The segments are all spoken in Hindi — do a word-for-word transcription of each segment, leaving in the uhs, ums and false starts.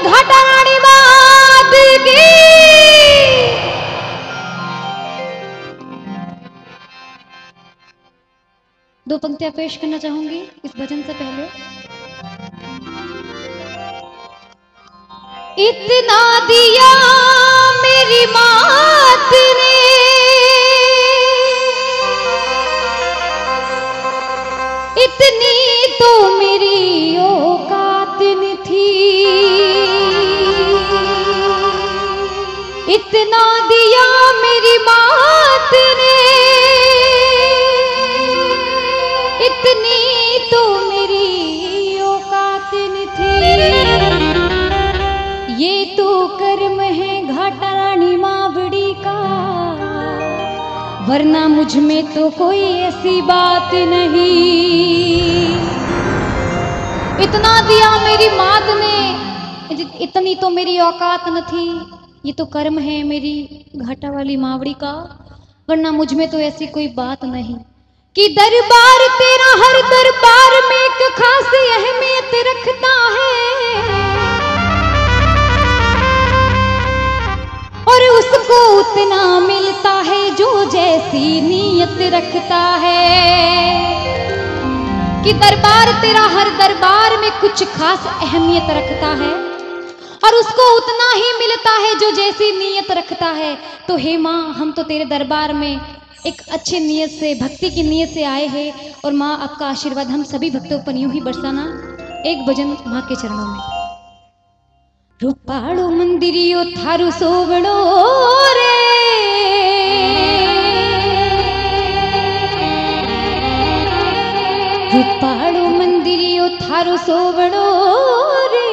घाटा रानी मात की। दो पंक्तियां पेश करना चाहूंगी इस भजन से पहले। इतना दिया मेरी मात ने, इतनी तो मेरी औकात न थी। इतना दिया मेरी मात ने, इतनी तो मेरी औकात न थी। ये तो कर्म है घाटा रानी मावड़ी का, वरना मुझ में तो कोई ऐसी बात नहीं। इतना दिया मेरी मात ने, इतनी तो मेरी औकात न थी। ये तो कर्म है मेरी घाटा वाली मावड़ी का, वरना मुझ में तो ऐसी कोई बात नहीं। कि दरबार तेरा हर दरबार में एक खास अहमियत रखता है, और उसको उतना मिलता है जो जैसी नीयत रखता है। कि दरबार तेरा हर दरबार में कुछ खास अहमियत रखता है, और उसको उतना ही मिलता है जो जैसी नीयत रखता है। तो हे माँ, हम तो तेरे दरबार में एक अच्छे नियत से, भक्ति की नियत से आए हैं, और माँ आपका आशीर्वाद हम सभी भक्तों पर यूं ही बरसाना। एक भजन माँ के चरणों में। रूपाड़ो मंदिरियो थारू सोवड़ो रे, रूपाड़ो मंदिरियो थारू सोवड़ो रे,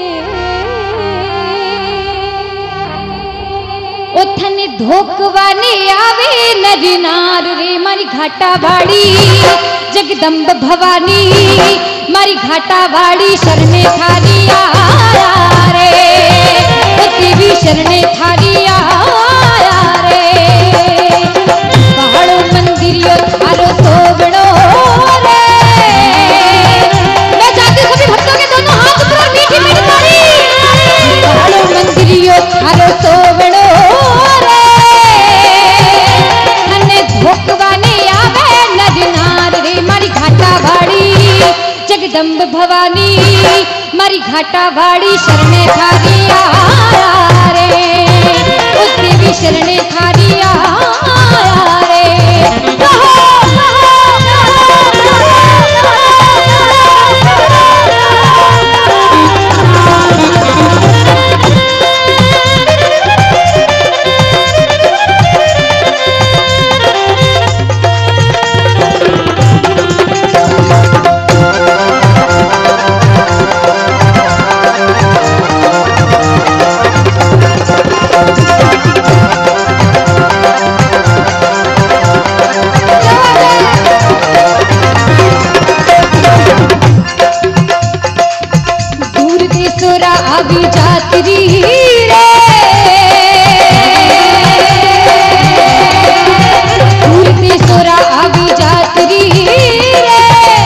ओ थने धोकवाने आवे नरी नार रे। मारी घाटा वाड़ी जगदम्ब भवानी, मारी घाटा वाड़ी शरणे थारी आया रे। ओ देवी शरणे थारी आया रे। पहाड़ो मंदिरियो थारो सोवड़ो रे। मैं चाहती हूँ सभी भक्तों के दोनों हाथ ऊपर और मीठी मीठी ताली। पहाड़ो मंदिरियो थारो सोवड़ो रे, थने धोकवाने आवे नरी नार रे। मारी घाटा वाड़ी जगदम्ब भवानी, मारी घाटा वाड़ी शरणे थारी आया रे। उस देवी शरणे थारी आया रे। कहो, अभी जात्री रे, पूर्ति सोरा अभी जात्री रे।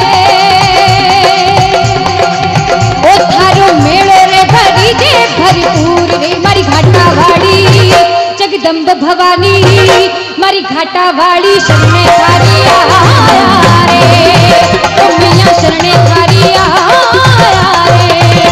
ओ थारो मेलो रे भरी जे भरपूर रे। मारी घाटा वाड़ी जगदम्ब भवानी, मारी घाटा वाड़ी शरणे थारी आया रे। ओ मैया शरणे थारी आया रे।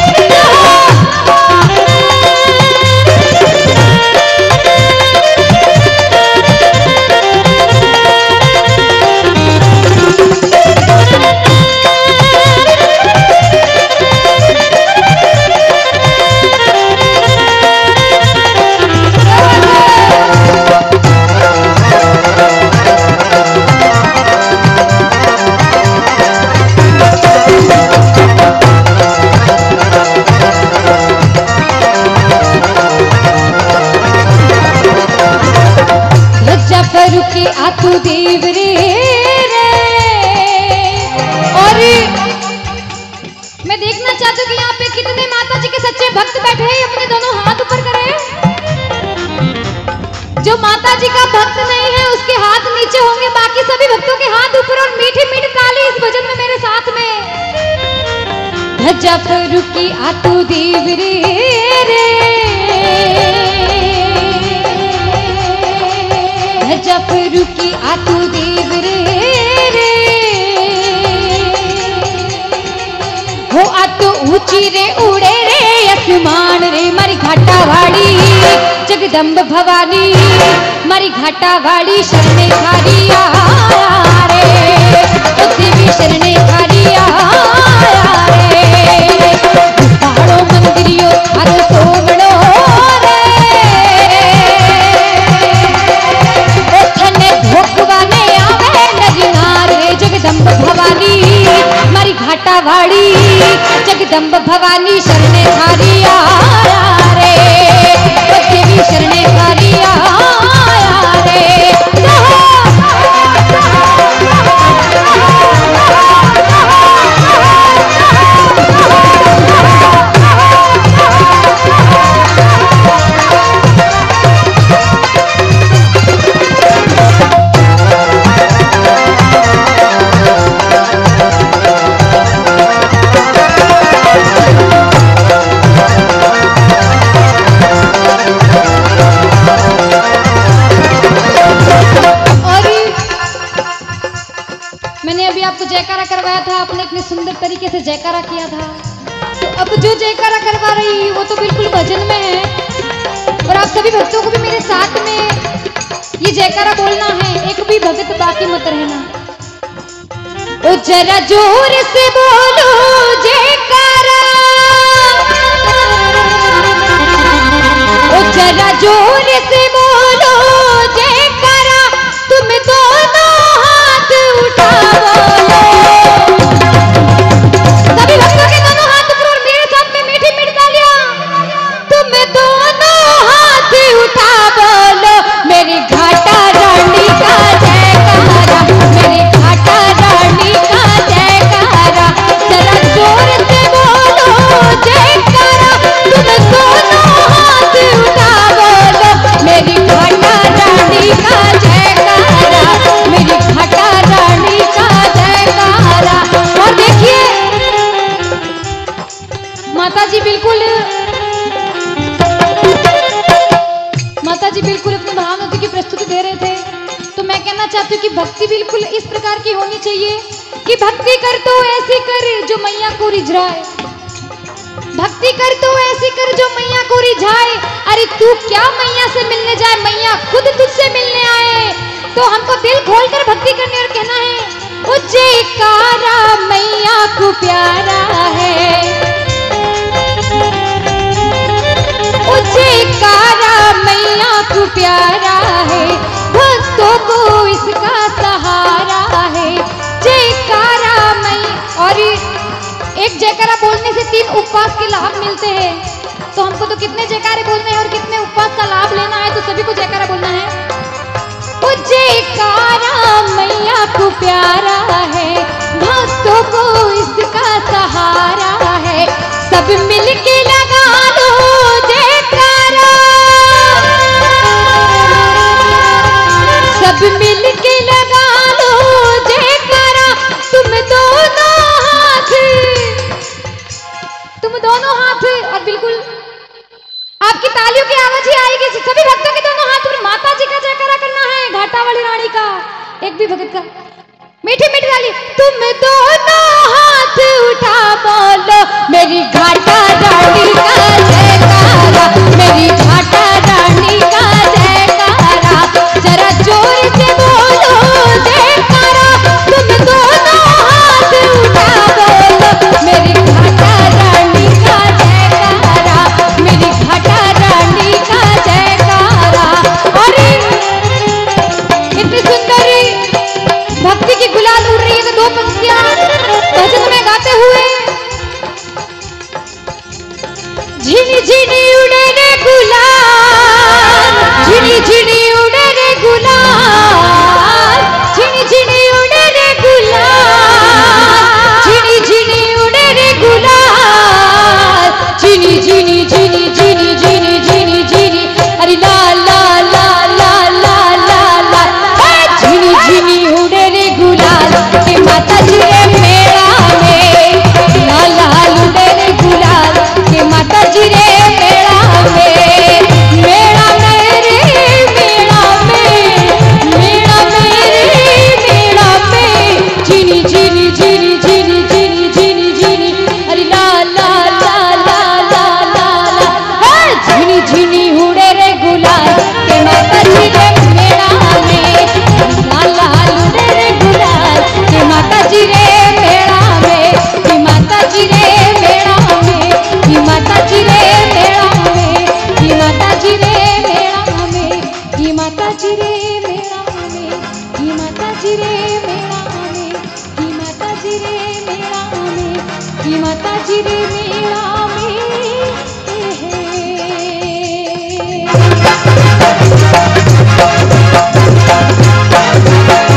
के आतु देव रे रे। और मैं देखना चाहती हूँ कि यहाँ पे कितने माता जी के सच्चे भक्त बैठे हैं, अपने दोनों हाथ ऊपर करें। जो माता जी का भक्त नहीं है उसके हाथ नीचे होंगे, बाकी सभी भक्तों के हाथ ऊपर और मीठी मीठी ताली इस भजन में मेरे साथ में। जब रुकी आतू देव रे रे जब रुकी आतू देव रे रे हो आतू ऊंची रे उड़े रे आसमान रे मारी घाटा वाड़ी जगदम्ब भवानी मारी घाटा वाड़ी शरणे खारिया रे ओ देवी शरणे खारिया रे पहाड़ो मंदिरियो हर सोवड़ो रे ओ थने भोगवाने आवे नजनार रे जगदम्ब भवानी मारी घाटा वाड़ी जगदम्ब भवानी शरणे खारिया रे ओ देवी शरणे खारिया रे जयकारा करवाया था आपने इतने सुंदर तरीके से जयकारा किया था। तो अब जो जयकारा करवा रही वो तो बिल्कुल भजन में है और आप सभी भक्तों को भी मेरे साथ में ये जयकारा बोलना है। एक भी भगत बाकी मत रहना। ओ जरा जोर से बोलो जयकारा, ओ जरा जोर से बोलो जयकारा, तुम दोनों हाथ उठाओ। सभी भक्तों के दोनों हाथ ऊपर और मेरे साथ में मीठी मीठी तालियां। तुम दोनों हाथ उठा बोलो मेरी घाटा रानी का जयकारा, मेरी घाटा रानी का जयकारा। जरा जोर से बोलो जयकारा, तुम दोनों हाथ उठा बोलो मेरी घाटा रानी का जयकारा, मेरी घाटा रानी का जयकारा। और देखिए माता जी बिल्कुल माता जी बिल्कुल अपनी भावनाओं की प्रस्तुति दे रहे थे। तो मैं कहना चाहती हूँ कि भक्ति बिल्कुल इस प्रकार की होनी चाहिए कि भक्ति कर तो ऐसी कर जो मैया को रिझाए, भक्ति कर तो ऐसी कर जो मैया को रिझाए। अरे तू क्या मैया से मिलने जाए, मैया खुद तुझसे मिलने आए। तो हमको दिल खोलकर भक्ति करनी और कहना है ओ जयकारा मैया को प्यारा है, ओ जयकारा मैया को प्यारा है, भक्तों को इसका सहारा है। जयकारा मैया। और एक जयकारा बोलने से तीन उपवास के लाभ मिलते हैं। तो हमको तो कितने जयकारे बोलने हैं और कितने उपवास का लाभ लेना है, तो सभी को जयकारा बोलना है। ओ जयकारा मैया को प्यारा है, भक्तों को इसका सहारा है। सब मिलके लगा लो जयकारा, सब मिलके लगा लो जयकारा। तुम दोनों हाथ, तुम दोनों हाथ। और बिल्कुल आपकी तालियों की आवाज ही आएगी। सभी भक्तों के दोनों हाथ और माता जी का जयकारा करना है, घाटा वाली रानी का, एक भी भगत का। मीठी मीठी ताली। तुम दोनों हाथ उठा बोलो मेरी घाटा रानी का जयकारा, मेरी घाटा रानी का जयकारा। जरा जोर से बोलो जयकारा, तुम दोनों हाथ उठा बोलो मेरी घाटा रानी का जयकारा, मेरी घाटा रानी का जयकारा। और इतनी सुंदर भक्ति की गुलाल उड़ रही है। तो दो पंक्तियां भजन में गाते हुए माता जी रे मेला में है।